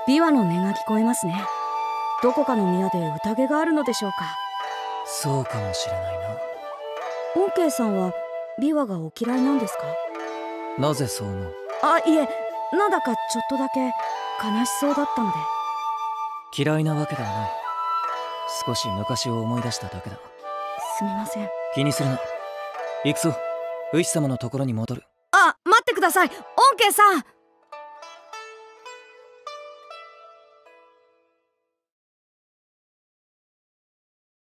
琵琶の音が聞こえますね。どこかの宮で宴があるのでしょうか。 そうかもしれないな。 オンケイさんは琵琶がお嫌いなんですか？ なぜそう思う？ いえ、なんだかちょっとだけ悲しそうだったので。 嫌いなわけではない。少し昔を思い出しただけだ。 すみません。 気にするな。行くぞ。ウシ様のところに戻る。 待ってください、オンケイさん。